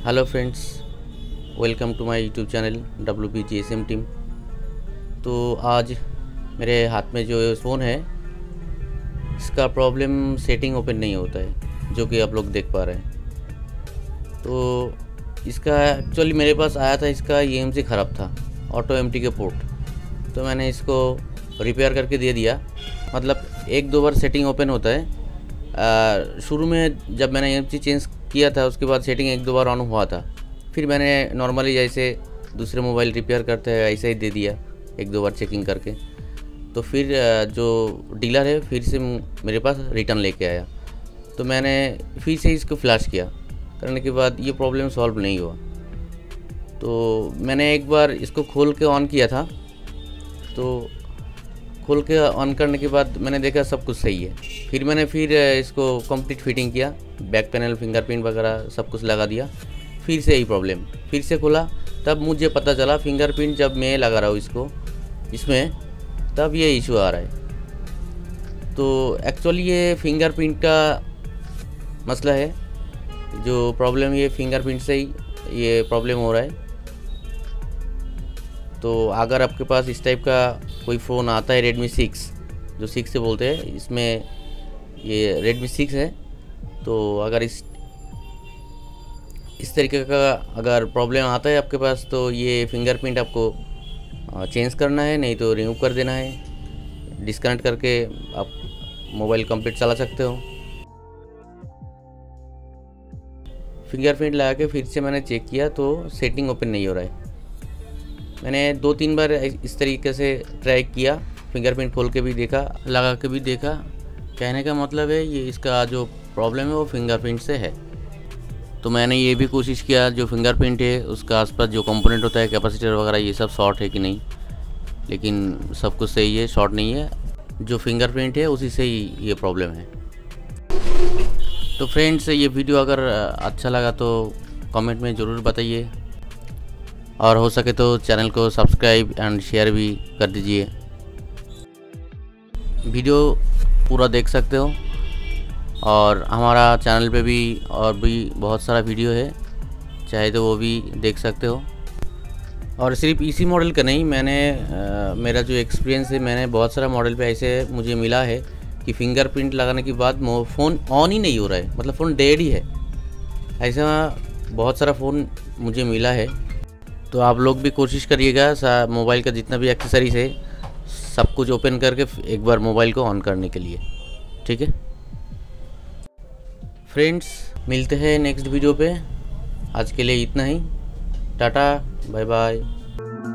Hello friends, welcome to my YouTube channel WBGSM team. तो आज मेरे हाथ में जो फ़ोन है इसका प्रॉब्लम सेटिंग ओपन नहीं होता है, जो कि आप लोग देख पा रहे हैं। तो इसका एक्चुअली मेरे पास आया था, इसका EMC ख़राब था, ऑटो एम्प्टी के पोर्ट। तो मैंने इसको रिपेयर करके दे दिया। मतलब एक दो बार सेटिंग ओपन होता है। शुरू में जब मैंने EMC चेंज किया था उसके बाद सेटिंग एक दो बार ऑन हुआ था। फिर मैंने नॉर्मली जैसे दूसरे मोबाइल रिपेयर करते हैं ऐसे ही दे दिया, एक दो बार चेकिंग करके। तो फिर जो डीलर है फिर से मेरे पास रिटर्न लेके आया। तो मैंने फिर से इसको फ्लैश किया, करने के बाद ये प्रॉब्लम सॉल्व नहीं हुआ। तो मैंने एक बार इसको खोल के ऑन किया था। तो खोल के ऑन करने के बाद मैंने देखा सब कुछ सही है। फिर मैंने इसको कंप्लीट फिटिंग किया, बैक पैनल, फिंगरप्रिंट वगैरह सब कुछ लगा दिया। फिर से यही प्रॉब्लम, फिर से खोला, तब मुझे पता चला फिंगरप्रिंट जब मैं लगा रहा हूँ इसमें तब ये इशू आ रहा है। तो एक्चुअली ये फिंगरप्रिंट का मसला है, जो प्रॉब्लम ये फिंगरप्रिंट से ही ये प्रॉब्लम हो रहा है। तो अगर आपके पास इस टाइप का कोई फ़ोन आता है, Redmi 6 जो 6 से बोलते हैं, इसमें ये Redmi 6 है। तो अगर इस तरीके का अगर प्रॉब्लम आता है आपके पास, तो ये फिंगरप्रिंट आपको चेंज करना है, नहीं तो रिमूव कर देना है। डिस्कनेक्ट करके आप मोबाइल कंप्लीट चला सकते हो। फिंगरप्रिंट लगा के फिर से मैंने चेक किया तो सेटिंग ओपन नहीं हो रहा है। मैंने 2-3 बार इस तरीके से ट्राई किया, फिंगरप्रिंट खोल के भी देखा, लगा के भी देखा। कहने का मतलब है ये इसका जो प्रॉब्लम है वो फिंगरप्रिंट से है। तो मैंने ये भी कोशिश किया, जो फिंगरप्रिंट है उसका आसपास जो कंपोनेंट होता है, कैपेसिटर वगैरह, ये सब शॉर्ट है कि नहीं, लेकिन सब कुछ सही है, शॉर्ट नहीं है। जो फिंगरप्रिंट है उसी से ही ये प्रॉब्लम है। तो फ्रेंड्स, ये वीडियो अगर अच्छा लगा तो कमेंट में ज़रूर बताइए, और हो सके तो चैनल को सब्सक्राइब एंड शेयर भी कर दीजिए। वीडियो पूरा देख सकते हो, और हमारा चैनल पे भी और भी बहुत सारा वीडियो है, चाहे तो वो भी देख सकते हो। और सिर्फ इसी मॉडल का नहीं, मेरा जो एक्सपीरियंस है, मैंने बहुत सारा मॉडल पे ऐसे मुझे मिला है कि फिंगरप्रिंट लगाने के बाद फ़ोन ऑन ही नहीं हो रहा है, मतलब फ़ोन डेड ही है। ऐसा बहुत सारा फ़ोन मुझे मिला है। तो आप लोग भी कोशिश करिएगा मोबाइल का जितना भी एक्सेसरीज है सब कुछ ओपन करके एक बार मोबाइल को ऑन करने के लिए, ठीक है फ्रेंड्स। मिलते हैं नेक्स्ट वीडियो पे। आज के लिए इतना ही। Tata, bye bye.